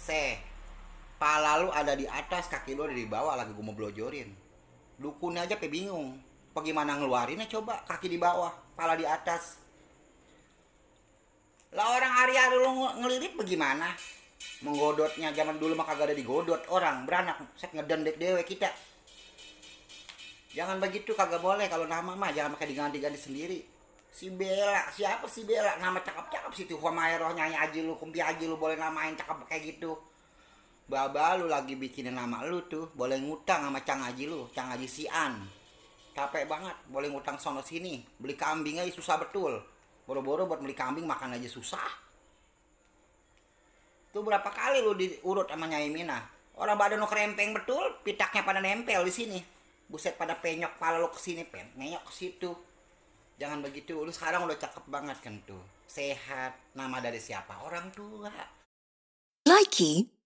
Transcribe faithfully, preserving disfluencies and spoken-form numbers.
seh, pala lu ada di atas, kaki lu ada di bawah, lagi gue mau blojorin. Dukunnya aja pe bingung. Bagaimana ngeluarinnya coba, kaki di bawah, pala di atas. Lah orang hari-hari lu ngelirik bagaimana? Menggodotnya zaman dulu mah kagak ada digodot orang, beranak, set ngedendek dewe kita. Jangan begitu, kagak boleh. Kalau nama mah jangan pakai diganti-ganti sendiri. Si Bella, siapa si Bella? Nama cakep-cakep sih tuh. Humayroh nyanyi aja lu, kumpi aja lu boleh namain cakep kayak gitu. Baba lu lagi bikinin nama lu tuh, boleh ngutang sama Cang Haji lu, Cang Haji Sian. Capek banget, boleh ngutang sono sini. Beli kambing aja susah betul. Boro-boro buat beli kambing makan aja susah. Tuh berapa kali lu diurut sama Nyai Mina. Orang badan lu kerempeng betul, pitaknya pada nempel di sini. Buset pada penyok pala lu ke sini, penyok ke situ. Jangan begitu, lu sekarang udah cakep banget kan tuh. Sehat, nama dari siapa? Orang tua. Likey